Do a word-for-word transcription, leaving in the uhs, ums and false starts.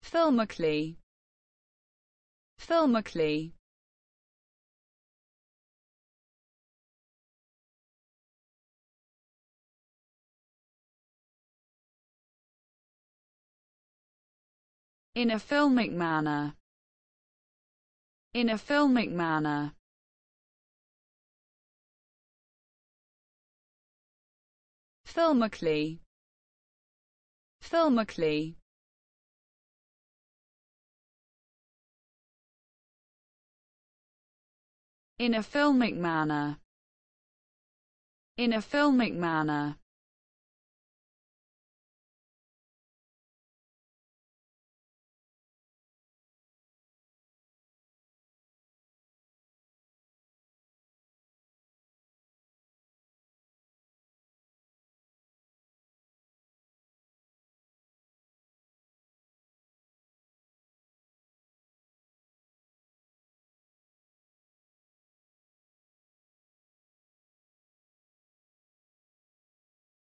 Filmically. Filmically. In a filmic manner. In a filmic manner. Filmically. Filmically. In a filmic manner. In a filmic manner.